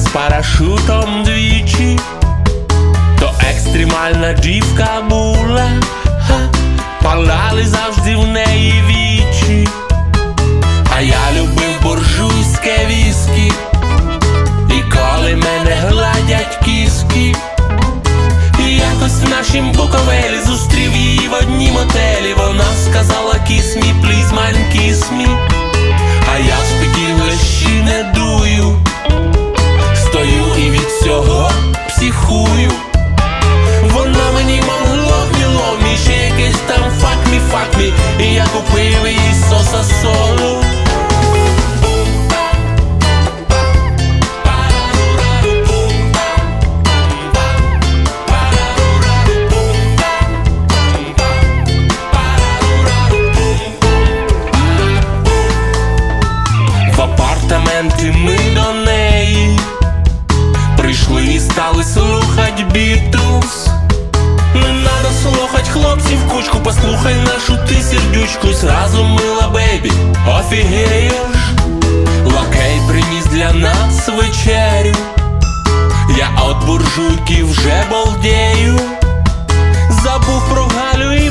парашутом двічі. То екстремальна дівка була, палали завжди в неї вічі. А я любив буржуйське віскі, і коли мене гладять кіски. І якось в нашім Буковелі зустрів її в однім отелі. Вона сказала kiss me, please, man, kiss me. А я спокійно ще не дую, стою і від цього психую. Вона мені монгло гніло, мій ще якийсь там fuck me, і я купив їй соса солу. В апартаменти ми до неї прийшли і стали слухать Бітлз. Не надо слухать хлопців кучку, послухай нашу ти сердючку. І сразу мила бейбі, офігеєш. Лакей приніс для нас вечерю, я от буржуйки вже балдею. Забув про Галю і